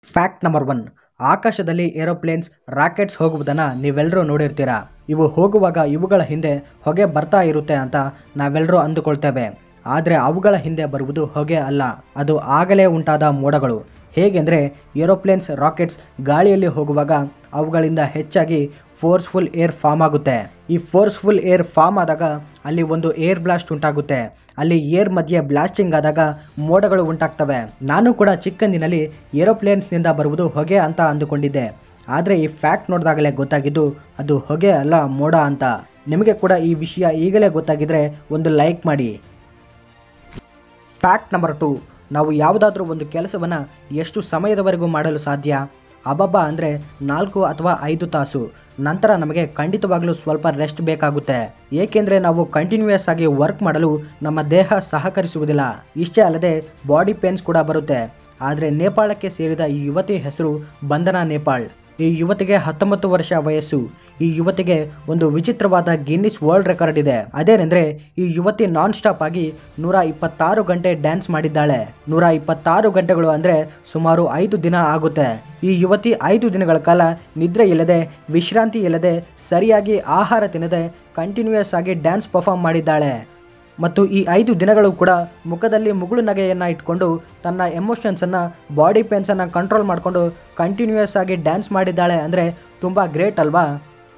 Fact number 1. ಆಕಾಶದಲ್ಲಿ aeroplanes rockets ಹೋಗುವುದನ್ನು ನೀವೆಲ್ಲರೂ ನೋಡಿರ್ತೀರಾ. ಇವು ಹೋಗುವಾಗ ಇವುಗಳ ಹಿಂದೆ ಹೊಗೆ ಬರ್ತಾ ಇರುತ್ತೆ ಅಂತ ನಾವೆಲ್ಲರೂ ಅಂದುಕೊಳ್ತೇವೆ. ಆದರೆ ಅವುಗಳ ಹಿಂದೆ ಬರುವುದು ಹೊಗೆ ಅಲ್ಲ, ಅದು ಆಗಲೇ ಉಂಟಾದ ಮೋಡಗಳು. ಹೇಗೆಂದರೆ ಏರೋಪ್ಲೇನ್ಸ್ ರಾಕೆಟ್ಸ್ ಗಾಳಿಯಲ್ಲಿ ಹೋಗುವಾಗ ಅವುಗಳಿಂದ ಹೆಚ್ಚಾಗಿ ಫೋರ್ಸ್ಫುಲ್ ಏರ್ ಫಾರ್ಮ್ ಆಗುತ್ತೆ. ಈ ಫೋರ್ಸ್ಫುಲ್ ಏರ್ ಫಾರ್ಮ್ ಆದಾಗ ಅಲ್ಲಿ ಒಂದು ಏರ್ ಬ್ಲಾಸ್ಟ್ ಉಂಟಾಗುತ್ತೆ. ಅಲ್ಲಿ ಏರ್ ಮಧ್ಯೆ ಬ್ಲಾಸ್ಟಿಂಗ್ ಆದಾಗ ಮೋಡಗಳು ಉಂಟಾಗ್ತವೆ. ನಾನು ಕೂಡ ಚಿಕ್ಕಂದಿನಲ್ಲಿ ಏರೋಪ್ಲೇನ್ಸ್ನಿಂದ ಬರುವುದು ಹೊಗೆ ಅಂತ ಅಂದುಕೊಂಡಿದ್ದೆ. ಆದರೆ ಈ ಫ್ಯಾಕ್ಟ್ ನೋಡಿದಾಗಲೇ ಗೊತ್ತಾಗಿದ್ದು ಅದು ಹೊಗೆ ಅಲ್ಲ, ಮೋಡ ಅಂತ. ನಿಮಗೆ ಕೂಡ ಈ ವಿಷಯ ಈಗಲೇ ಗೊತ್ತಾಗಿದ್ರೆ ಒಂದು ಲೈಕ್ ಮಾಡಿ. Fact number 2. ನಾವು ಯಾವುದಾದ್ರೂ ಒಂದು ಕೆಲಸವನ್ನು ಎಷ್ಟು ಸಮಯದವರೆಗೂ ಮಾಡಲು ಸಾಧ್ಯ? ಅಬ್ಬಬ್ಬ ಅಂದರೆ 4 ಅಥವಾ 5 ತಾಸು. ನಂತರ ನಮಗೆ ಖಂಡಿತವಾಗಲೂ ಸ್ವಲ್ಪ ರೆಸ್ಟ್ ಬೇಕಾಗುತ್ತೆ. ಏಕೆಂದರೆ ನಾವು ಕಂಟಿನ್ಯೂಯಸ್ ಆಗಿ ವರ್ಕ್ ಮಾಡಲು ನಮ್ಮ ದೇಹ ಸಹಕರಿಸುವುದಿಲ್ಲ. ಇಷ್ಟೇ ಅಲ್ಲದೆ ಬಾಡಿ ಪೇನ್ಸ್ ಕೂಡ ಬರುತ್ತೆ. ಆದರೆ ನೇಪಾಳಕ್ಕೆ ಸೇರಿದ ಈ ಯುವತಿ ಹೆಸರು ಬಂಧನ ನೇಪಾಳ್. ಈ ಯುವತಿಗೆ 19 ವರ್ಷ ವಯಸ್ಸು. ಈ ಯುವತಿಗೆ ಒಂದು ವಿಚಿತ್ರವಾದ ಗಿನ್ನಿಸ್ ವರ್ಲ್ಡ್ ರೆಕಾರ್ಡ್ ಇದೆ. ಅದೇನೆಂದರೆ ಈ ಯುವತಿ ನಾನ್ ಸ್ಟಾಪ್ ಆಗಿ 126 ಗಂಟೆ ಡ್ಯಾನ್ಸ್ ಮಾಡಿದ್ದಾಳೆ. 126 ಗಂಟೆಗಳು ಅಂದರೆ ಸುಮಾರು 5 ದಿನ ಆಗುತ್ತೆ. ಈ ಯುವತಿ 5 ದಿನಗಳ ಕಾಲ ನಿದ್ರೆ ಇಲ್ಲದೆ, ವಿಶ್ರಾಂತಿ ಇಲ್ಲದೆ, ಸರಿಯಾಗಿ ಆಹಾರ ತಿನ್ನದೆ ಕಂಟಿನ್ಯೂಯಸ್ ಆಗಿ ಡ್ಯಾನ್ಸ್ ಪರ್ಫಾರ್ಮ್ ಮಾಡಿದ್ದಾಳೆ. ಮತ್ತು ಈ 5 ದಿನಗಳು ಕೂಡ ಮುಖದಲ್ಲಿ ಮುಗುಳು ನಗೆಯನ್ನು ಇಟ್ಕೊಂಡು ತನ್ನ ಎಮೋಷನ್ಸನ್ನು, ಬಾಡಿ ಪೇನ್ಸನ್ನು ಕಂಟ್ರೋಲ್ ಮಾಡಿಕೊಂಡು ಕಂಟಿನ್ಯೂಯಸ್ ಆಗಿ ಡ್ಯಾನ್ಸ್ ಮಾಡಿದ್ದಾಳೆ ಅಂದರೆ ತುಂಬ ಗ್ರೇಟ್ ಅಲ್ವಾ?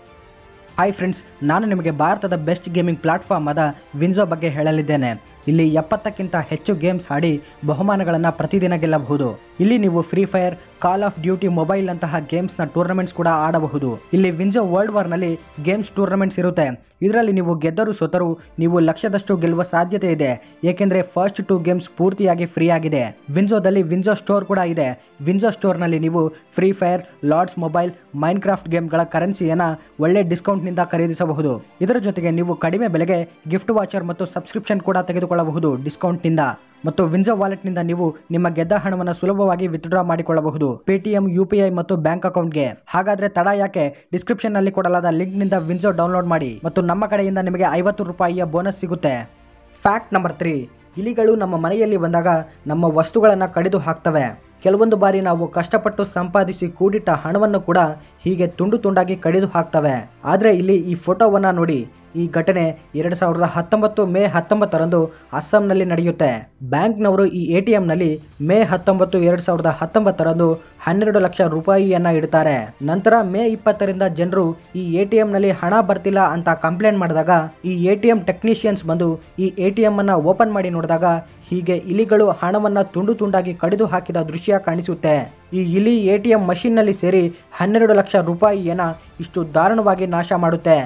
ಹಾಯ್ ಫ್ರೆಂಡ್ಸ್, ನಾನು ನಿಮಗೆ ಭಾರತದ ಬೆಸ್ಟ್ ಗೇಮಿಂಗ್ ಪ್ಲಾಟ್ಫಾರ್ಮ್ ಆದ ವಿನ್ಝೋ ಬಗ್ಗೆ ಹೇಳಲಿದ್ದೇನೆ. ಇಲ್ಲಿ 70ಕ್ಕಿಂತ ಹೆಚ್ಚು ಗೇಮ್ಸ್ ಆಡಿ ಬಹುಮಾನಗಳನ್ನು ಪ್ರತಿದಿನ ಗೆಲ್ಲಬಹುದು. ಇಲ್ಲಿ ನೀವು free fire, call of duty mobile ಅಂತಹ ಗೇಮ್ಸ್ನ ಟೂರ್ನಮೆಂಟ್ಸ್ ಕೂಡ ಆಡಬಹುದು. ಇಲ್ಲಿ ವಿನ್ಝೋ ವರ್ಲ್ಡ್ ವಾರ್ನಲ್ಲಿ ಗೇಮ್ಸ್ ಟೂರ್ನಮೆಂಟ್ಸ್ ಇರುತ್ತೆ. ಇದರಲ್ಲಿ ನೀವು ಗೆದ್ದರೂ ಸೋತರೂ ನೀವು ಲಕ್ಷದಷ್ಟು ಗೆಲ್ಲುವ ಸಾಧ್ಯತೆ ಇದೆ. ಏಕೆಂದರೆ ಫಸ್ಟ್ 2 ಗೇಮ್ಸ್ ಪೂರ್ತಿಯಾಗಿ ಫ್ರೀ ಆಗಿದೆ. ವಿನ್ಝೋದಲ್ಲಿ ವಿನ್ಝೋ ಸ್ಟೋರ್ ಕೂಡ ಇದೆ. ವಿನ್ಝೋ ಸ್ಟೋರ್ನಲ್ಲಿ ನೀವು free fire, lords mobile, Minecraft ಗೇಮ್ಗಳ ಕರೆನ್ಸಿಯನ್ನು ಒಳ್ಳೆ ಡಿಸ್ಕೌಂಟ್ನಿಂದ ಖರೀದಿಸಬಹುದು. ಇದರ ಜೊತೆಗೆ ನೀವು ಕಡಿಮೆ ಬೆಲೆಗೆ ಗಿಫ್ಟ್ ವಾಚರ್ ಮತ್ತು ಸಬ್ಸ್ಕ್ರಿಪ್ಷನ್ ಕೂಡ ತೆಗೆದುಕೊಳ್ಳಬಹುದು ಡಿಸ್ಕೌಂಟ್ನಿಂದ. ಮತ್ತು ವಿನ್ಝೋ ವಾಲೆಟ್ನಿಂದ ನೀವು ನಿಮ್ಮ ಗೆದ್ದ ಹಣವನ್ನು ಸುಲಭವಾಗಿ ವಿತ್ಡ್ರಾ ಮಾಡಿಕೊಳ್ಳಬಹುದು ಪೇಟಿಎಂ, UPI ಮತ್ತು ಬ್ಯಾಂಕ್ ಅಕೌಂಟ್ಗೆ. ಹಾಗಾದ್ರೆ ತಡ ಯಾಕೆ? ಡಿಸ್ಕ್ರಿಪ್ಷನ್ ನಲ್ಲಿ ಕೊಡಲಾದ ಲಿಂಕ್ನಿಂದ ವಿನ್ಝೋ ಡೌನ್ಲೋಡ್ ಮಾಡಿ ಮತ್ತು ನಮ್ಮ ಕಡೆಯಿಂದ ನಿಮಗೆ 50 ರೂಪಾಯಿಯ ಬೋನಸ್ ಸಿಗುತ್ತೆ. Fact number 3. ಇಲಿಗಳು ನಮ್ಮ ಮನೆಯಲ್ಲಿ ಬಂದಾಗ ನಮ್ಮ ವಸ್ತುಗಳನ್ನು ಕಡಿದು ಹಾಕ್ತವೆ. ಕೆಲವೊಂದು ಬಾರಿ ನಾವು ಕಷ್ಟಪಟ್ಟು ಸಂಪಾದಿಸಿ ಕೂಡಿಟ್ಟ ಹಣವನ್ನು ಕೂಡ ಹೀಗೆ ತುಂಡು ತುಂಡಾಗಿ ಕಡಿದು ಹಾಕ್ತವೆ. ಆದರೆ ಇಲ್ಲಿ ಈ ಫೋಟೋವನ್ನು ನೋಡಿ. ಈ ಘಟನೆ 2019 ಮೇ 19ರಂದು ಅಸ್ಸಾಂನಲ್ಲಿ ನಡೆಯುತ್ತೆ. ಬ್ಯಾಂಕ್ನವರು ಈ ATMನಲ್ಲಿ ಮೇ 19, 2019ರಂದು 12 ಲಕ್ಷ ರೂಪಾಯಿಯನ್ನು ಇಡ್ತಾರೆ. ನಂತರ ಮೇ 20ರಿಂದ ಜನರು ಈ ATMನಲ್ಲಿ ಹಣ ಬರ್ತಿಲ್ಲ ಅಂತ ಕಂಪ್ಲೇಂಟ್ ಮಾಡಿದಾಗ ಈ ATM ಟೆಕ್ನಿಷಿಯನ್ಸ್ ಬಂದು ಈ ATM ಅನ್ನು ಓಪನ್ ಮಾಡಿ ನೋಡಿದಾಗ ಹೀಗೆ ಇಲಿಗಳು ಹಣವನ್ನು ತುಂಡು ತುಂಡಾಗಿ ಕಡಿದು ಹಾಕಿದ ದೃಶ್ಯ ಕಾಣಿಸುತ್ತೆ. ಈ ಇಲಿ ATM ಮಷಿನ್ನಲ್ಲಿ ಸೇರಿ 12 ಲಕ್ಷ ರೂಪಾಯಿಯನ್ನು ಇಷ್ಟು ದಾರುಣವಾಗಿ ನಾಶ ಮಾಡುತ್ತೆ.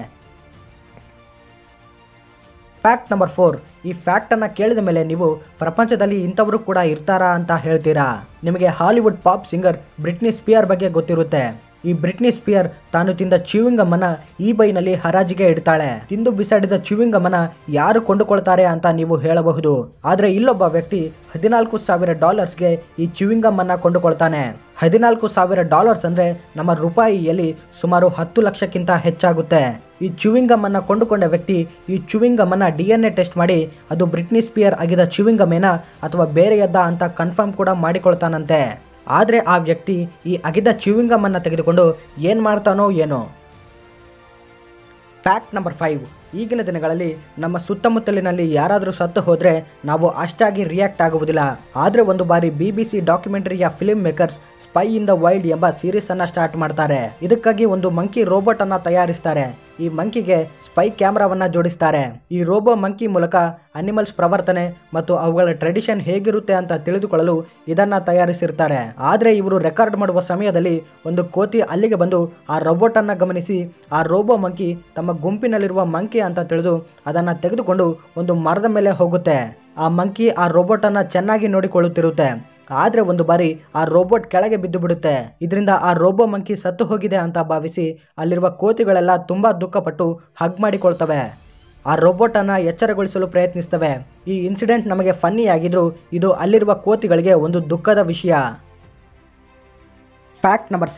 Fact number 4. ಈ ಫ್ಯಾಕ್ಟನ್ನು ಕೇಳಿದ ಮೇಲೆ ನೀವು ಪ್ರಪಂಚದಲ್ಲಿ ಇಂಥವರು ಕೂಡ ಇರ್ತಾರಾ ಅಂತ ಹೇಳ್ತೀರಾ. ನಿಮಗೆ Hollywood pop singer Britney Spear ಬಗ್ಗೆ ಗೊತ್ತಿರುತ್ತೆ. ಈ ಬ್ರಿಟ್ನಿ ಸ್ಪಿಯರ್ ತಾನು ತಿಂದ ಚ್ಯೂವಿಂಗಮ್ ಅನ್ನ eBayನಲ್ಲಿ ಹರಾಜಿಗೆ ಇಡ್ತಾಳೆ. ತಿಂದು ಬಿಸಾಡಿದ ಚ್ಯೂವಿಂಗಮ್ ಅನ್ನ ಯಾರು ಕೊಂಡುಕೊಳ್ತಾರೆ ಅಂತ ನೀವು ಹೇಳಬಹುದು. ಆದರೆ ಇಲ್ಲೊಬ್ಬ ವ್ಯಕ್ತಿ $14,000ಗೆ ಈ ಚ್ಯೂವಿಂಗಮ್ ಅನ್ನ ಕೊಂಡುಕೊಳ್ತಾನೆ. $14,000 ಅಂದ್ರೆ ನಮ್ಮ ರೂಪಾಯಿಯಲ್ಲಿ ಸುಮಾರು 10 ಲಕ್ಷಕ್ಕಿಂತ ಹೆಚ್ಚಾಗುತ್ತೆ. ಈ ಚ್ಯೂವಿಂಗಮ್ ಅನ್ನ ಕೊಂಡುಕೊಂಡ ವ್ಯಕ್ತಿ ಈ ಚ್ಯೂವಿಂಗಮ್ ಅನ್ನ DNA ಟೆಸ್ಟ್ ಮಾಡಿ ಅದು ಬ್ರಿಟ್ನಿ ಸ್ಪಿಯರ್ ಆಗಿದ ಚ್ಯೂವಿಂಗಮ್ ಏನಾ ಅಥವಾ ಬೇರೆಯದ್ದ ಅಂತ ಕನ್ಫರ್ಮ್ ಕೂಡ ಮಾಡಿಕೊಳ್ತಾನಂತೆ. ಆದರೆ ಆ ವ್ಯಕ್ತಿ ಈ ಅಗಿದ ಚ್ಯೂವಿಂಗಮ್ ಅನ್ನು ತೆಗೆದುಕೊಂಡು ಏನು ಮಾಡ್ತಾನೋ ಏನೋ. Fact number 5. ಈಗಿನ ದಿನಗಳಲ್ಲಿ ನಮ್ಮ ಸುತ್ತಮುತ್ತಲಿನಲ್ಲಿ ಯಾರಾದರೂ ಸತ್ತು ಹೋದರೆ ನಾವು ಅಷ್ಟಾಗಿ ರಿಯಾಕ್ಟ್ ಆಗುವುದಿಲ್ಲ. ಆದರೆ ಒಂದು ಬಾರಿ BBC ಡಾಕ್ಯುಮೆಂಟರಿಯ film makers spy in the wild ಎಂಬ ಸೀರೀಸ್ ಅನ್ನ ಸ್ಟಾರ್ಟ್ ಮಾಡ್ತಾರೆ. ಇದಕ್ಕಾಗಿ ಒಂದು ಮಂಕಿ ರೋಬೋಟ್ ಅನ್ನ ತಯಾರಿಸ್ತಾರೆ. ಈ ಮಂಕಿಗೆ ಸ್ಪೈ ಕ್ಯಾಮ್ರಾವನ್ನ ಜೋಡಿಸ್ತಾರೆ. ಈ ರೋಬೋ ಮಂಕಿ ಮೂಲಕ ಅನಿಮಲ್ಸ್ ಪ್ರವರ್ತನೆ ಮತ್ತು ಅವುಗಳ ಟ್ರೆಡಿಷನ್ ಹೇಗಿರುತ್ತೆ ಅಂತ ತಿಳಿದುಕೊಳ್ಳಲು ಇದನ್ನ ತಯಾರಿಸಿರ್ತಾರೆ. ಆದರೆ ಇವರು ರೆಕಾರ್ಡ್ ಮಾಡುವ ಸಮಯದಲ್ಲಿ ಒಂದು ಕೋತಿ ಅಲ್ಲಿಗೆ ಬಂದು ಆ ರೋಬೋಟ್ ಅನ್ನ ಗಮನಿಸಿ ಆ ರೋಬೋ ಮಂಕಿ ತಮ್ಮ ಗುಂಪಿನಲ್ಲಿರುವ ಮಂಕಿ ಅಂತ ತಿಳಿದು ಅದನ್ನ ತೆಗೆದುಕೊಂಡು ಒಂದು ಮರದ ಮೇಲೆ ಹೋಗುತ್ತೆ. ಆ ಮಂಕಿ ಆ ರೋಬೋಟ್ ಅನ್ನ ಚೆನ್ನಾಗಿ ನೋಡಿಕೊಳ್ಳುತ್ತಿರುತ್ತೆ. ಆದರೆ ಒಂದು ಬಾರಿ ಆ ರೋಬೋಟ್ ಕೆಳಗೆ ಬಿದ್ದು ಬಿಡುತ್ತೆ. ಇದರಿಂದ ಆ ರೋಬೋ ಮಂಕಿ ಸತ್ತು ಹೋಗಿದೆ ಅಂತ ಭಾವಿಸಿ ಅಲ್ಲಿರುವ ಕೋತಿಗಳೆಲ್ಲ ತುಂಬಾ ದುಃಖಪಟ್ಟು ಹಗ್ ಮಾಡಿಕೊಳ್ತವೆ. ಆ ರೋಬೋಟ್ ಅನ್ನ ಎಚ್ಚರಗೊಳಿಸಲು ಪ್ರಯತ್ನಿಸ್ತವೆ. ಈ ಇನ್ಸಿಡೆಂಟ್ ನಮಗೆ ಫನ್ನಿ ಆಗಿದ್ರು ಇದು ಅಲ್ಲಿರುವ ಕೋತಿಗಳಿಗೆ ಒಂದು ದುಃಖದ ವಿಷಯ. Fact number 6.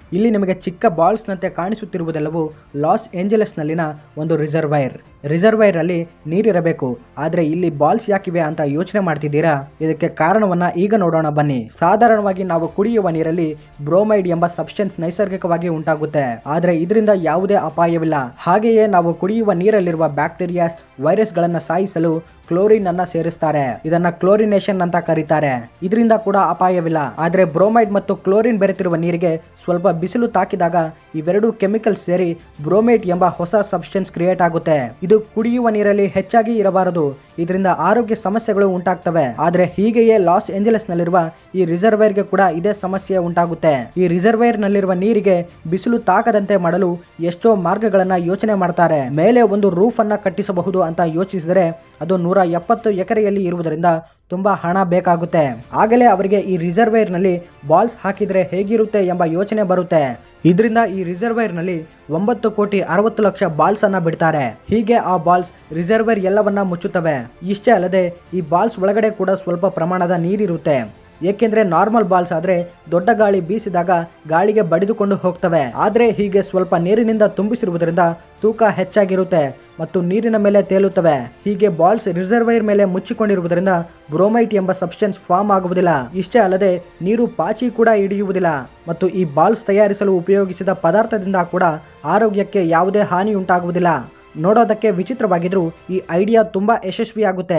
ಇಲ್ಲಿ ನಿಮಗೆ ಚಿಕ್ಕ ಬಾಲ್ಸ್ನಂತೆ ಕಾಣಿಸುತ್ತಿರುವುದೆಲ್ಲವೂ ಲಾಸ್ ಏಂಜಲಸ್ನಲ್ಲಿನ ಒಂದು ರಿಸರ್ವೈರ್ ಅಲ್ಲಿ ನೀರಿರಬೇಕು. ಆದರೆ ಇಲ್ಲಿ ಬಾಲ್ಸ್ ಯಾಕಿವೆ ಅಂತ ಯೋಚನೆ ಮಾಡ್ತಿದ್ದೀರಾ? ಇದಕ್ಕೆ ಕಾರಣವನ್ನ ಈಗ ನೋಡೋಣ ಬನ್ನಿ. ಸಾಧಾರಣವಾಗಿ ನಾವು ಕುಡಿಯುವ ನೀರಲ್ಲಿ ಬ್ರೋಮೈಡ್ ಎಂಬ ಸಬ್ಸ್ಟೆನ್ಸ್ ನೈಸರ್ಗಿಕವಾಗಿ ಉಂಟಾಗುತ್ತೆ, ಆದರೆ ಇದರಿಂದ ಯಾವುದೇ ಅಪಾಯವಿಲ್ಲ. ಹಾಗೆಯೇ ನಾವು ಕುಡಿಯುವ ನೀರಲ್ಲಿರುವ ಬ್ಯಾಕ್ಟೀರಿಯಾಸ್, ವೈರಸ್ ಗಳನ್ನ ಸಾಯಿಸಲು ಕ್ಲೋರಿನ್ ಅನ್ನ ಸೇರಿಸ್ತಾರೆ. ಇದನ್ನ ಕ್ಲೋರಿನೇಷನ್ ಅಂತ ಕರೀತಾರೆ. ಇದರಿಂದ ಕೂಡ ಅಪಾಯವಿಲ್ಲ. ಆದ್ರೆ ಬ್ರೋಮೈಡ್ ಮತ್ತು ಕ್ಲೋರಿನ್ ಬೆರೆತಿರುವ ನೀರಿಗೆ ಸ್ವಲ್ಪ ಬಿಸಿಲು ತಾಕಿದಾಗ ಇವೆರಡು ಕೆಮಿಕಲ್ಸ್ ಸೇರಿ ಬ್ರೋಮೇಟ್ ಎಂಬ ಹೊಸ ಸಬ್ಸ್ಟೆನ್ಸ್ ಕ್ರಿಯೇಟ್ ಆಗುತ್ತೆ. ಇದು ಕುಡಿಯುವ ನೀರಲ್ಲಿ ಹೆಚ್ಚಾಗಿ ಇರಬಾರದು. ಇದರಿಂದ ಆರೋಗ್ಯ ಸಮಸ್ಯೆಗಳು ಉಂಟಾಗ್ತವೆ. ಆದ್ರೆ ಹೀಗೆಯೇ ಲಾಸ್ ಏಂಜಲಸ್ ನಲ್ಲಿರುವ ಈ ರಿಸರ್ವೈರ್ಗೆ ಕೂಡ ಇದೇ ಸಮಸ್ಯೆ ಉಂಟಾಗುತ್ತೆ. ಈ ರಿಸರ್ವೈರ್ ನಲ್ಲಿರುವ ನೀರಿಗೆ ಬಿಸಿಲು ತಾಕದಂತೆ ಮಾಡಲು ಎಷ್ಟೋ ಮಾರ್ಗಗಳನ್ನ ಯೋಚನೆ ಮಾಡ್ತಾರೆ. ಮೇಲೆ ಒಂದು ರೂಫ್ ಅನ್ನ ಕಟ್ಟಿಸಬಹುದು ಅಂತ ಯೋಚಿಸಿದರೆ ಅದು 170 ಎಕರೆಯಲ್ಲಿ ಇರುವುದರಿಂದ ತುಂಬಾ ಹಣ ಬೇಕಾಗುತ್ತೆ. ಆಗಲೇ ಅವರಿಗೆ ಈ ರಿಸರ್ವೈರ್ ನಲ್ಲಿ ಬಾಲ್ಸ್ ಹಾಕಿದ್ರೆ ಹೇಗಿರುತ್ತೆ ಎಂಬ ಯೋಚನೆ ಬರುತ್ತೆ. ಇದರಿಂದ ಈ ರಿಸರ್ವೈರ್ ನಲ್ಲಿ 9,60,00,000 ಬಾಲ್ಸ್ ಅನ್ನ ಬಿಡ್ತಾರೆ. ಹೀಗೆ ಆ ಬಾಲ್ಸ್ ರಿಸರ್ವೈರ್ ಎಲ್ಲವನ್ನ ಮುಚ್ಚುತ್ತವೆ. ಇಷ್ಟೇ ಅಲ್ಲದೆ ಈ ಬಾಲ್ಸ್ ಒಳಗಡೆ ಕೂಡ ಸ್ವಲ್ಪ ಪ್ರಮಾಣದ ನೀರಿರುತ್ತೆ. ಏಕೆಂದ್ರೆ ನಾರ್ಮಲ್ ಬಾಲ್ಸ್ ಆದ್ರೆ ದೊಡ್ಡ ಗಾಳಿ ಬೀಸಿದಾಗ ಗಾಳಿಗೆ ಬಡಿದುಕೊಂಡು ಹೋಗ್ತವೆ. ಆದ್ರೆ ಹೀಗೆ ಸ್ವಲ್ಪ ನೀರಿನಿಂದ ತುಂಬಿಸಿರುವುದರಿಂದ ತೂಕ ಹೆಚ್ಚಾಗಿರುತ್ತೆ ಮತ್ತು ನೀರಿನ ಮೇಲೆ ತೇಲುತ್ತವೆ. ಹೀಗೆ ಬಾಲ್ಸ್ ರಿಸರ್ವೈರ್ ಮೇಲೆ ಮುಚ್ಚಿಕೊಂಡಿರುವುದರಿಂದ ಬ್ರೋಮೈಟ್ ಎಂಬ ಸಬ್ಸ್ಟೆನ್ಸ್ ಫಾರ್ಮ್ ಆಗುವುದಿಲ್ಲ. ಇಷ್ಟೇ ಅಲ್ಲದೆ ನೀರು ಪಾಚಿ ಕೂಡ ಹಿಡಿಯುವುದಿಲ್ಲ ಮತ್ತು ಈ ಬಾಲ್ಸ್ ತಯಾರಿಸಲು ಉಪಯೋಗಿಸಿದ ಪದಾರ್ಥದಿಂದ ಕೂಡ ಆರೋಗ್ಯಕ್ಕೆ ಯಾವುದೇ ಹಾನಿ ಉಂಟಾಗುವುದಿಲ್ಲ. ನೋಡೋದಕ್ಕೆ ವಿಚಿತ್ರವಾಗಿದ್ರೂ ಈ ಐಡಿಯಾ ತುಂಬಾ ಯಶಸ್ವಿಯಾಗುತ್ತೆ.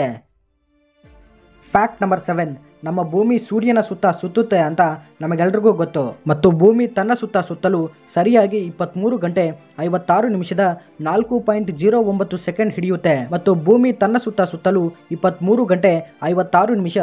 Fact number 7. ನಮ್ಮ ಭೂಮಿ ಸೂರ್ಯನ ಸುತ್ತ ಸುತ್ತುತ್ತೆ ಅಂತ ನಮಗೆಲ್ರಿಗೂ ಗೊತ್ತು ಮತ್ತು ಭೂಮಿ ತನ್ನ ಸುತ್ತ ಸುತ್ತಲೂ ಸರಿಯಾಗಿ 23 ಗಂಟೆ 56 ನಿಮಿಷದ 4.09 ಸೆಕೆಂಡ್ ಹಿಡಿಯುತ್ತೆ ಮತ್ತು ಭೂಮಿ ತನ್ನ ಸುತ್ತ ಸುತ್ತಲೂ 23 ಗಂಟೆ 56 ನಿಮಿಷ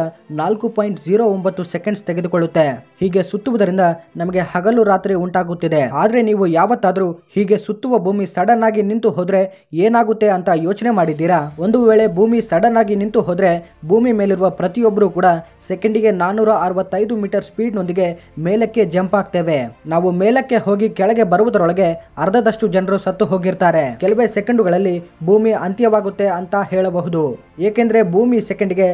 4.09 ಸೆಕೆಂಡ್ಸ್ ತೆಗೆದುಕೊಳ್ಳುತ್ತೆ. ಹೀಗೆ ಸುತ್ತುವುದರಿಂದ ನಮಗೆ ಹಗಲು ರಾತ್ರಿ ಉಂಟಾಗುತ್ತಿದೆ. ಆದ್ರೆ ನೀವು ಯಾವತ್ತಾದ್ರೂ ಹೀಗೆ ಸುತ್ತುವ ಭೂಮಿ ಸಡನ್ ಆಗಿ ನಿಂತು ಹೋದ್ರೆ ಏನಾಗುತ್ತೆ ಅಂತ ಯೋಚನೆ ಮಾಡಿದ್ದೀರಾ? ಒಂದು ವೇಳೆ ಭೂಮಿ ಸಡನ್ ಆಗಿ ನಿಂತು ಹೋದ್ರೆ ಭೂಮಿ ಮೇಲಿರುವ ಪ್ರತಿಯೊಬ್ಬರು ಕೂಡ ಸೆಕೆಂಡಿಗೆ 465 ಮೀಟರ್ ಸ್ಪೀಡ್ ನೊಂದಿಗೆ ಮೇಲಕ್ಕೆ ಜಂಪ್ ಆಗ್ತೇವೆ. ನಾವು ಮೇಲಕ್ಕೆ ಹೋಗಿ ಕೆಳಗೆ ಬರುವುದರೊಳಗೆ ಅರ್ಧದಷ್ಟು ಜನರು ಸತ್ತು ಹೋಗಿರ್ತಾರೆ. ಕೆಲವೇ ಸೆಕೆಂಡುಗಳಲ್ಲಿ ಭೂಮಿ ಅಂತ್ಯವಾಗುತ್ತೆ ಅಂತ ಹೇಳಬಹುದು. ಏಕೆಂದ್ರೆ ಭೂಮಿ ಸೆಕೆಂಡ್ಗೆ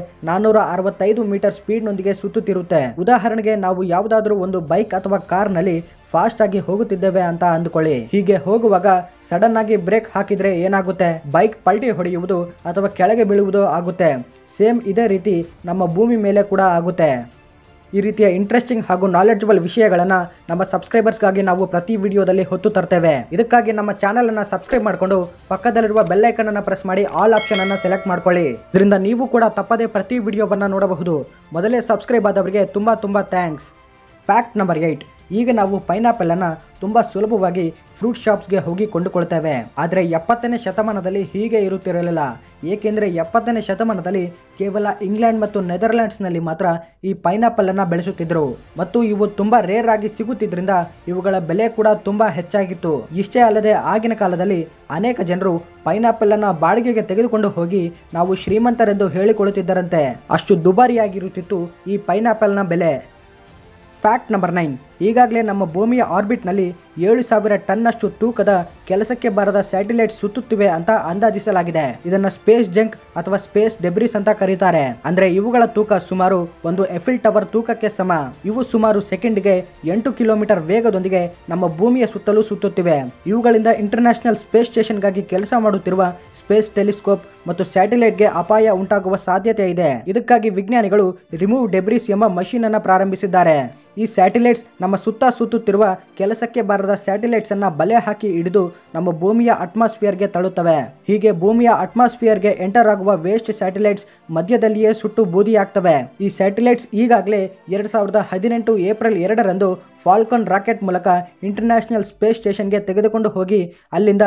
465 ಮೀಟರ್ ಸ್ಪೀಡ್ ನೊಂದಿಗೆ ಸುತ್ತುತ್ತಿರುತ್ತೆ. ಉದಾಹರಣೆಗೆ ನಾವು ಯಾವುದಾದ್ರೂ ಒಂದು ಬೈಕ್ ಅಥವಾ ಕಾರ್ ನಲ್ಲಿ ಫಾಸ್ಟ್ ಆಗಿ ಹೋಗುತ್ತಿದ್ದೇವೆ ಅಂತ ಅಂದುಕೊಳ್ಳಿ. ಹೀಗೆ ಹೋಗುವಾಗ ಸಡನ್ ಆಗಿ ಬ್ರೇಕ್ ಹಾಕಿದ್ರೆ ಏನಾಗುತ್ತೆ? ಬೈಕ್ ಪಲ್ಟಿ ಹೊಡೆಯುವುದು ಅಥವಾ ಕೆಳಗೆ ಬೀಳುವುದು ಆಗುತ್ತೆ. ಸೇಮ್ ಇದೇ ರೀತಿ ನಮ್ಮ ಭೂಮಿ ಮೇಲೆ ಕೂಡ ಆಗುತ್ತೆ. ಈ ರೀತಿಯ ಇಂಟ್ರೆಸ್ಟಿಂಗ್ ಹಾಗೂ ನಾಲೆಡ್ಜಬಲ್ ವಿಷಯಗಳನ್ನ ನಮ್ಮ ಸಬ್ಸ್ಕ್ರೈಬರ್ಸ್ಗಾಗಿ ನಾವು ಪ್ರತಿ ವಿಡಿಯೋದಲ್ಲಿ ಹೊತ್ತು ತರ್ತೇವೆ. ಇದಕ್ಕಾಗಿ ನಮ್ಮ ಚಾನೆಲ್ ಅನ್ನ ಸಬ್ಸ್ಕ್ರೈಬ್ ಮಾಡಿಕೊಂಡು ಪಕ್ಕದಲ್ಲಿರುವ ಬೆಲ್ ಐಕನ್ ಅನ್ನ ಪ್ರೆಸ್ ಮಾಡಿ ಆಲ್ ಆಪ್ಷನ್ ಅನ್ನ ಸೆಲೆಕ್ಟ್ ಮಾಡ್ಕೊಳ್ಳಿ. ಇದರಿಂದ ನೀವು ಕೂಡ ತಪ್ಪದೇ ಪ್ರತಿ ವಿಡಿಯೋವನ್ನ ನೋಡಬಹುದು. ಮೊದಲೇ ಸಬ್ಸ್ಕ್ರೈಬ್ ಆದವರಿಗೆ ತುಂಬಾ ಥ್ಯಾಂಕ್ಸ್. Fact number 8. ಈಗ ನಾವು ಪೈನಾಪಲ್ ಅನ್ನ ತುಂಬಾ ಸುಲಭವಾಗಿ ಫ್ರೂಟ್ ಶಾಪ್ಸ್ಗೆ ಹೋಗಿ ಕೊಂಡುಕೊಳ್ತೇವೆ. ಆದರೆ 70ನೇ ಶತಮಾನದಲ್ಲಿ ಹೀಗೆ ಇರುತ್ತಿರಲಿಲ್ಲ. ಏಕೆಂದರೆ 70ನೇ ಶತಮಾನದಲ್ಲಿ ಕೇವಲ ಇಂಗ್ಲೆಂಡ್ ಮತ್ತು ನೆದರ್ಲ್ಯಾಂಡ್ಸ್ನಲ್ಲಿ ಮಾತ್ರ ಈ ಪೈನಾಪಲ್ ಅನ್ನ ಬೆಳೆಸುತ್ತಿದ್ರು ಮತ್ತು ಇವು ತುಂಬಾ ರೇರ್ ಆಗಿ ಸಿಗುತ್ತಿದ್ರಿಂದ ಇವುಗಳ ಬೆಲೆ ಕೂಡ ತುಂಬಾ ಹೆಚ್ಚಾಗಿತ್ತು. ಇಷ್ಟೇ ಅಲ್ಲದೆ ಆಗಿನ ಕಾಲದಲ್ಲಿ ಅನೇಕ ಜನರು ಪೈನಾಪಲ್ ಅನ್ನ ಬಾಡಿಗೆಗೆ ತೆಗೆದುಕೊಂಡು ಹೋಗಿ ನಾವು ಶ್ರೀಮಂತರೆಂದು ಹೇಳಿಕೊಳ್ಳುತ್ತಿದ್ದರಂತೆ. ಅಷ್ಟು ದುಬಾರಿಯಾಗಿರುತ್ತಿತ್ತು ಈ ಪೈನಾಪಲ್ ನ ಬೆಲೆ. Fact number 9. ಈಗಾಗಲೇ ನಮ್ಮ ಭೂಮಿಯ ಆರ್ಬಿಟ್ ನಲ್ಲಿ 7,000 ಟನ್ನಷ್ಟು ತೂಕದ ಕೆಲಸಕ್ಕೆ ಬಾರದ ಸ್ಯಾಟಲೈಟ್ ಸುತ್ತುತ್ತಿವೆ ಅಂತ ಅಂದಾಜಿಸಲಾಗಿದೆ. ಇದನ್ನ ಸ್ಪೇಸ್ ಜಂಕ್ ಅಥವಾ ಸ್ಪೇಸ್ ಡೆಬ್ರಿಸ್ ಅಂತ ಕರೀತಾರೆ. ಅಂದ್ರೆ ಇವುಗಳ ತೂಕ ಸುಮಾರು ಒಂದು ಎಫಿಲ್ ಟವರ್ ತೂಕಕ್ಕೆ ಸಮ. ಇವು ಸುಮಾರು ಸೆಕೆಂಡ್ಗೆ 8 ಕಿಲೋಮೀಟರ್ ವೇಗದೊಂದಿಗೆ ನಮ್ಮ ಭೂಮಿಯ ಸುತ್ತಲೂ ಸುತ್ತುತ್ತಿವೆ. ಇವುಗಳಿಂದ ಇಂಟರ್ನ್ಯಾಷನಲ್ ಸ್ಪೇಸ್ ಸ್ಟೇಷನ್ ಗಾಗಿ ಕೆಲಸ ಮಾಡುತ್ತಿರುವ ಸ್ಪೇಸ್ ಟೆಲಿಸ್ಕೋಪ್ ಮತ್ತು ಸ್ಯಾಟಲೈಟ್ಗೆ ಅಪಾಯ ಉಂಟಾಗುವ ಸಾಧ್ಯತೆ ಇದೆ. ಇದಕ್ಕಾಗಿ ವಿಜ್ಞಾನಿಗಳು ರಿಮೂವ್ ಡೆಬ್ರಿಸ್ ಎಂಬ ಮಷೀನ್ ಅನ್ನ ಪ್ರಾರಂಭಿಸಿದ್ದಾರೆ. ಈ ಸ್ಯಾಟಲೈಟ್ಸ್ ನಮ್ಮ ಸುತ್ತ ಸುತ್ತುತ್ತಿರುವ ಕೆಲಸಕ್ಕೆ ಬಾರದ ಸ್ಯಾಟಲೈಟ್ಸ್ ಅನ್ನ ಬಲೆ ಹಾಕಿ ಹಿಡಿದು ನಮ್ಮ ಭೂಮಿಯ ಅಟ್ಮಾಸ್ಫಿಯರ್ಗೆ ತಳ್ಳುತ್ತವೆ. ಹೀಗೆ ಭೂಮಿಯ ಅಟ್ಮಾಸ್ಫಿಯರ್ಗೆ ಎಂಟರ್ ಆಗುವ ವೇಸ್ಟ್ ಸ್ಯಾಟಲೈಟ್ಸ್ ಮಧ್ಯದಲ್ಲಿಯೇ ಸುಟ್ಟು ಬೂದಿಯಾಗ್ತವೆ. ಈ ಸ್ಯಾಟಲೈಟ್ಸ್ ಈಗಾಗಲೇ 2018 ಏಪ್ರಿಲ್ 2ರಂದು ಫಾಲ್ಕನ್ ರಾಕೆಟ್ ಮೂಲಕ ಇಂಟರ್ನ್ಯಾಷನಲ್ ಸ್ಪೇಸ್ ಸ್ಟೇಷನ್ಗೆ ತೆಗೆದುಕೊಂಡು ಹೋಗಿ ಅಲ್ಲಿಂದ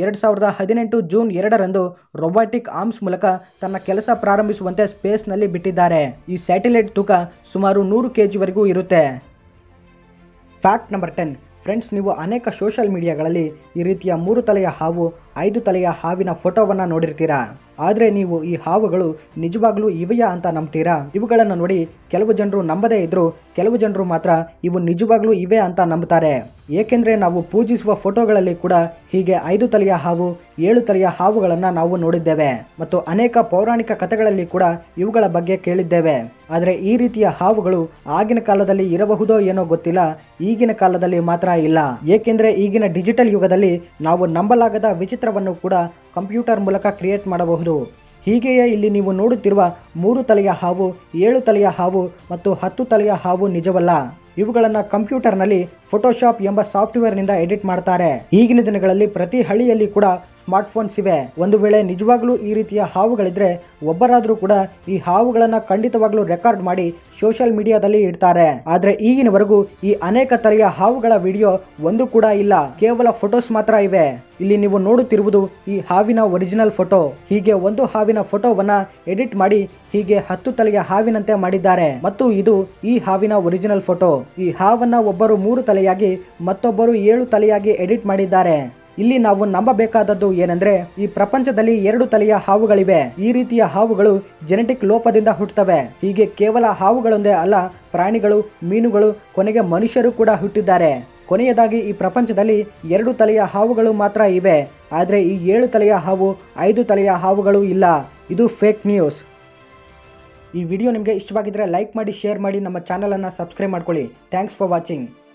2018 ಜೂನ್ 2ರಂದು ರೊಬಾಟಿಕ್ ಆರ್ಮ್ಸ್ ಮೂಲಕ ತನ್ನ ಕೆಲಸ ಪ್ರಾರಂಭಿಸುವಂತೆ ಸ್ಪೇಸ್ನಲ್ಲಿ ಬಿಟ್ಟಿದ್ದಾರೆ. ಈ ಸ್ಯಾಟಲೈಟ್ ತೂಕ ಸುಮಾರು 100 kg ವರೆಗೂ ಇರುತ್ತೆ. Fact number 10. ಫ್ರೆಂಡ್ಸ್, ನೀವು ಅನೇಕ ಸೋಷಿಯಲ್ ಮೀಡಿಯಾಗಳಲ್ಲಿ ಈ ರೀತಿಯ 3 ತಲೆಯ ಹಾವು 5 ತಲೆಯ ಹಾವಿನ ಫೋಟೋವನ್ನು ನೋಡಿರ್ತೀರಾ. ಆದರೆ ನೀವು ಈ ಹಾವುಗಳು ನಿಜವಾಗ್ಲೂ ಇವೆಯಾ ಅಂತ ನಂಬ್ತೀರಾ? ಇವುಗಳನ್ನು ನೋಡಿ ಕೆಲವು ಜನರು ನಂಬದೇ ಇದ್ರು, ಕೆಲವು ಜನರು ಮಾತ್ರ ಇವು ನಿಜವಾಗ್ಲೂ ಇವೆ ಅಂತ ನಂಬುತ್ತಾರೆ. ಏಕೆಂದರೆ ನಾವು ಪೂಜಿಸುವ ಫೋಟೋಗಳಲ್ಲಿ ಕೂಡ ಹೀಗೆ 5 ತಲೆಯ ಹಾವು, 7 ತಲೆಯ ಹಾವುಗಳನ್ನು ನಾವು ನೋಡಿದ್ದೇವೆ ಮತ್ತು ಅನೇಕ ಪೌರಾಣಿಕ ಕಥೆಗಳಲ್ಲಿ ಕೂಡ ಇವುಗಳ ಬಗ್ಗೆ ಕೇಳಿದ್ದೇವೆ. ಆದರೆ ಈ ರೀತಿಯ ಹಾವುಗಳು ಆಗಿನ ಕಾಲದಲ್ಲಿ ಇರಬಹುದೋ ಏನೋ ಗೊತ್ತಿಲ್ಲ, ಈಗಿನ ಕಾಲದಲ್ಲಿ ಮಾತ್ರ ಇಲ್ಲ. ಏಕೆಂದರೆ ಈಗಿನ ಡಿಜಿಟಲ್ ಯುಗದಲ್ಲಿ ನಾವು ನಂಬಲಾಗದ ವಿಚಿತ್ರವನ್ನು ಕೂಡ ಕಂಪ್ಯೂಟರ್ ಮೂಲಕ ಕ್ರಿಯೇಟ್ ಮಾಡಬಹುದು. ಹೀಗೆಯೇ ಇಲ್ಲಿ ನೀವು ನೋಡುತ್ತಿರುವ 3 ತಲೆಯ ಹಾವು, 7 ತಲೆಯ ಹಾವು ಮತ್ತು 10 ತಲೆಯ ಹಾವು ನಿಜವಲ್ಲ. ಇವುಗಳನ್ನು ಕಂಪ್ಯೂಟರ್ನಲ್ಲಿ ಫೋಟೋಶಾಪ್ ಎಂಬ ಸಾಫ್ಟ್ವೇರ್ನಿಂದ ಎಡಿಟ್ ಮಾಡ್ತಾರೆ. ಈಗಿನ ದಿನಗಳಲ್ಲಿ ಪ್ರತಿ ಹಳ್ಳಿಯಲ್ಲಿ ಕೂಡ ಸ್ಮಾರ್ಟ್ಫೋನ್ಸ್ ಇವೆ. ಒಂದು ವೇಳೆ ನಿಜವಾಗ್ಲೂ ಈ ರೀತಿಯ ಹಾವುಗಳಿದ್ರೆ ಒಬ್ಬರಾದರೂ ಕೂಡ ಈ ಹಾವುಗಳನ್ನು ಖಂಡಿತವಾಗ್ಲೂ ರೆಕಾರ್ಡ್ ಮಾಡಿ ಸೋಷಿಯಲ್ ಮೀಡಿಯಾದಲ್ಲಿ ಇಡ್ತಾರೆ. ಆದರೆ ಈಗಿನವರೆಗೂ ಈ ಅನೇಕ ತಲೆಯ ಹಾವುಗಳ ವಿಡಿಯೋ ಒಂದು ಕೂಡ ಇಲ್ಲ, ಕೇವಲ ಫೋಟೋಸ್ ಮಾತ್ರ ಇವೆ. ಇಲ್ಲಿ ನೀವು ನೋಡುತ್ತಿರುವುದು ಈ ಹಾವಿನ ಒರಿಜಿನಲ್ ಫೋಟೋ. ಹೀಗೆ ಒಂದು ಹಾವಿನ ಫೋಟೋವನ್ನ ಎಡಿಟ್ ಮಾಡಿ ಹೀಗೆ 10 ತಲೆಯ ಹಾವಿನಂತೆ ಮಾಡಿದ್ದಾರೆ ಮತ್ತು ಇದು ಈ ಹಾವಿನ ಒರಿಜಿನಲ್ ಫೋಟೋ. ಈ ಹಾವನ್ನ ಒಬ್ಬರು 3 ತಲೆಯಾಗಿ ಮತ್ತೊಬ್ಬರು 7 ತಲೆಯಾಗಿ ಎಡಿಟ್ ಮಾಡಿದ್ದಾರೆ. ಇಲ್ಲಿ ನಾವು ನಂಬಬೇಕಾದದ್ದು ಏನೆಂದ್ರೆ ಈ ಪ್ರಪಂಚದಲ್ಲಿ 2 ತಲೆಯ ಹಾವುಗಳಿವೆ. ಈ ರೀತಿಯ ಹಾವುಗಳು ಜೆನೆಟಿಕ್ ಲೋಪದಿಂದ ಹುಟ್ಟುತ್ತವೆ. ಹೀಗೆ ಕೇವಲ ಹಾವುಗಳೊಂದೇ ಅಲ್ಲ, ಪ್ರಾಣಿಗಳು, ಮೀನುಗಳು, ಕೊನೆಗೆ ಮನುಷ್ಯರು ಕೂಡ ಹುಟ್ಟಿದ್ದಾರೆ. ಕೊನೆಯದಾಗಿ ಈ ಪ್ರಪಂಚದಲ್ಲಿ 2 ತಲೆಯ ಹಾವುಗಳು ಮಾತ್ರ ಇವೆ. ಆದರೆ ಈ 7 ತಲೆಯ ಹಾವು, 5 ತಲೆಯ ಹಾವುಗಳು ಇಲ್ಲ. ಇದು ಫೇಕ್ ನ್ಯೂಸ್. ಈ ವಿಡಿಯೋ ನಿಮಗೆ ಇಷ್ಟವಾಗಿದ್ದರೆ ಲೈಕ್ ಮಾಡಿ, ಶೇರ್ ಮಾಡಿ, ನಮ್ಮ ಚಾನಲನ್ನು ಸಬ್ಸ್ಕ್ರೈಬ್ ಮಾಡ್ಕೊಳ್ಳಿ. Thanks for watching.